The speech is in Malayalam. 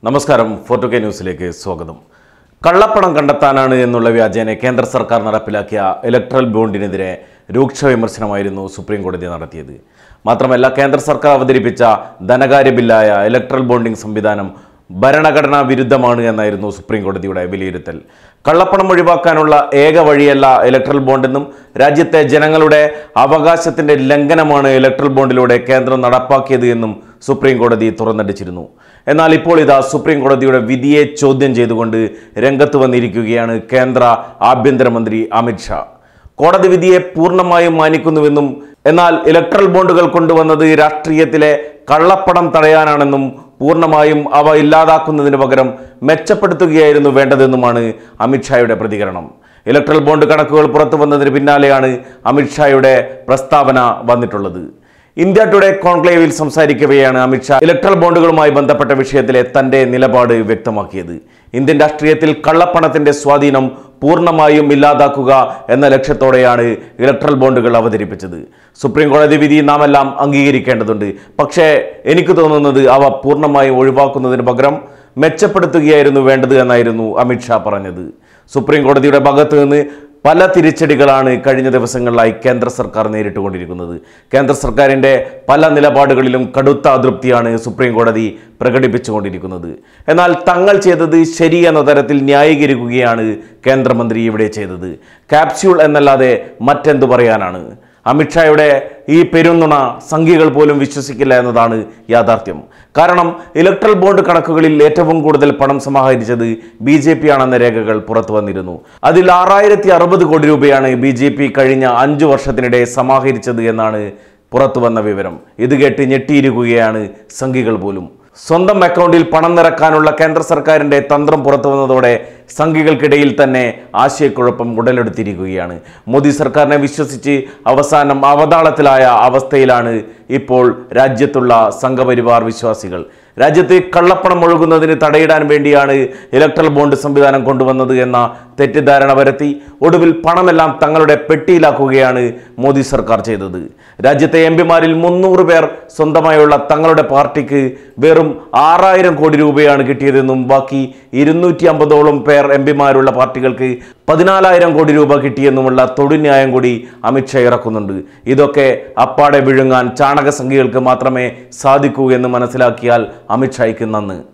നമസ്കാരം. 4K ന്യൂസിലേക്ക് സ്വാഗതം. കള്ളപ്പണം കണ്ടെത്താനാണ് എന്നുള്ള വ്യാജേന കേന്ദ്ര സർക്കാർ നടപ്പിലാക്കിയ ഇലക്ട്രൽ ബോണ്ടിനെതിരെ രൂക്ഷ വിമർശനമായിരുന്നു സുപ്രീം കോടതി നടത്തിയത്. മാത്രമല്ല, കേന്ദ്ര സർക്കാർ അവതരിപ്പിച്ച ധനകാര്യ ബില്ലായ ഇലക്ട്രൽ ബോണ്ടിംഗ് സംവിധാനം ഭരണഘടനാ വിരുദ്ധമാണ് എന്നായിരുന്നു സുപ്രീം കോടതിയുടെ വിലയിരുത്തൽ. കള്ളപ്പണം ഒഴിവാക്കാനുള്ള ഏക വഴിയല്ല ഇലക്ട്രൽ ബോണ്ടെന്നും രാജ്യത്തെ ജനങ്ങളുടെ അവകാശത്തിന്റെ ലംഘനമാണ് ഇലക്ട്രൽ ബോണ്ടിലൂടെ കേന്ദ്രം നടപ്പാക്കിയത് എന്നും സുപ്രീം കോടതി തുറന്നടിച്ചിരുന്നു. എന്നാൽ ഇപ്പോൾ ഇതാ സുപ്രീം കോടതിയുടെ വിധിയെ ചോദ്യം ചെയ്തുകൊണ്ട് രംഗത്ത് വന്നിരിക്കുകയാണ് കേന്ദ്ര ആഭ്യന്തരമന്ത്രി അമിത് ഷാ. കോടതി വിധിയെ പൂർണ്ണമായും മാനിക്കുന്നുവെന്നും എന്നാൽ ഇലക്ട്രൽ ബോണ്ടുകൾ കൊണ്ടുവന്നത് രാഷ്ട്രീയത്തിലെ കള്ളപ്പണം തടയാനാണെന്നും പൂർണ്ണമായും അവ ഇല്ലാതാക്കുന്നതിന് പകരം മെച്ചപ്പെടുത്തുകയായിരുന്നു വേണ്ടതെന്നുമാണ് അമിത്ഷായുടെ പ്രതികരണം. ഇലക്ട്രൽ ബോണ്ട് കണക്കുകൾ പുറത്തു വന്നതിന് പിന്നാലെയാണ് അമിത്ഷായുടെ പ്രസ്താവന വന്നിട്ടുള്ളത്. ഇന്ത്യ ടുഡേ കോൺക്ലേവിൽ സംസാരിക്കവെയാണ് അമിത്ഷാ ഇലക്ട്രൽ ബോണ്ടുകളുമായി ബന്ധപ്പെട്ട വിഷയത്തിലെ തന്റെ നിലപാട് വ്യക്തമാക്കിയത്. ഇന്ത്യൻ രാഷ്ട്രീയത്തിൽ കള്ളപ്പണത്തിന്റെ സ്വാധീനം പൂർണ്ണമായും ഇല്ലാതാക്കുക എന്ന ലക്ഷ്യത്തോടെയാണ് ഇലക്ട്രൽ ബോണ്ടുകൾ അവതരിപ്പിച്ചത്. സുപ്രീം കോടതി വിധി നാം എല്ലാം അംഗീകരിക്കേണ്ടതുണ്ട്. പക്ഷേ എനിക്ക് തോന്നുന്നത് അവ പൂർണ്ണമായും ഒഴിവാക്കുന്നതിന് പകരം മെച്ചപ്പെടുത്തുകയായിരുന്നു വേണ്ടത് എന്നായിരുന്നു അമിത്ഷാ പറഞ്ഞത്. സുപ്രീം കോടതിയുടെ ഭാഗത്ത് നിന്ന് പല തിരിച്ചടികളാണ് കഴിഞ്ഞ ദിവസങ്ങളിലായി കേന്ദ്ര സർക്കാർ നേരിട്ടുകൊണ്ടിരിക്കുന്നത്. കേന്ദ്ര സർക്കാരിൻ്റെ പല നിലപാടുകളിലും കടുത്ത അതൃപ്തിയാണ് സുപ്രീം കോടതി പ്രകടിപ്പിച്ചുകൊണ്ടിരിക്കുന്നത്. എന്നാൽ തങ്ങൾ ചെയ്തത് ശരി എന്ന തരത്തിൽ ന്യായീകരിക്കുകയാണ് കേന്ദ്രമന്ത്രി ഇവിടെ ചെയ്തത്. ക്യാപ്സ്യൂൾ എന്നല്ലാതെ മറ്റെന്തു പറയാനാണ്? അമിത്ഷായുടെ ഈ പെരുന്നുണ സംഘികൾ പോലും വിശ്വസിക്കില്ല എന്നതാണ് യാഥാർത്ഥ്യം. കാരണം ഇലക്ട്രൽ ബോണ്ട് കണക്കുകളിൽ ഏറ്റവും കൂടുതൽ പണം സമാഹരിച്ചത് BJP ആണെന്ന രേഖകൾ പുറത്തു വന്നിരുന്നു. അതിൽ 6060 കോടി രൂപയാണ് BJP കഴിഞ്ഞ 5 വർഷത്തിനിടെ സമാഹരിച്ചത് എന്നാണ് പുറത്തു വന്ന വിവരം. ഇത് കേട്ട് ഞെട്ടിയിരിക്കുകയാണ് സംഘികൾ പോലും. സ്വന്തം അക്കൗണ്ടിൽ പണം നിറക്കാനുള്ള കേന്ദ്ര സർക്കാരിൻ്റെ തന്ത്രം പുറത്തു വന്നതോടെ സംഘികൾക്കിടയിൽ തന്നെ ആശയക്കുഴപ്പം ഉടലെടുത്തിരിക്കുകയാണ്. മോദി സർക്കാരിനെ വിശ്വസിച്ച് അവസാനം അവതാളത്തിലായ അവസ്ഥയിലാണ് ഇപ്പോൾ രാജ്യത്തുള്ള സംഘപരിവാർ വിശ്വാസികൾ. രാജ്യത്ത് കള്ളപ്പണം ഒഴുകുന്നതിന് തടയിടാൻ വേണ്ടിയാണ് ഇലക്ട്രൽ ബോണ്ട് സംവിധാനം കൊണ്ടുവന്നത് എന്ന തെറ്റിദ്ധാരണ വരുത്തി ഒടുവിൽ പണമെല്ലാം തങ്ങളുടെ പെട്ടിയിലാക്കുകയാണ് മോദി സർക്കാർ ചെയ്തത്. രാജ്യത്തെ MP-മാരിൽ 300 പേർ സ്വന്തമായുള്ള തങ്ങളുടെ പാർട്ടിക്ക് വെറും 6000 കോടി രൂപയാണ് കിട്ടിയതെന്നും ബാക്കി 250ഓളം പേർ MP-മാരുള്ള പാർട്ടികൾക്ക് 14000 കോടി രൂപ കിട്ടിയെന്നുമുള്ള തൊടുന്യായം കൂടി അമിത്ഷാ ഇറക്കുന്നുണ്ട്. ഇതൊക്കെ അപ്പാടെ വിഴുങ്ങാൻ ചാണകസംഖ്യകൾക്ക് മാത്രമേ സാധിക്കൂ എന്ന് മനസ്സിലാക്കിയാൽ അമിത്ഷായ്ക്ക് നന്ന്.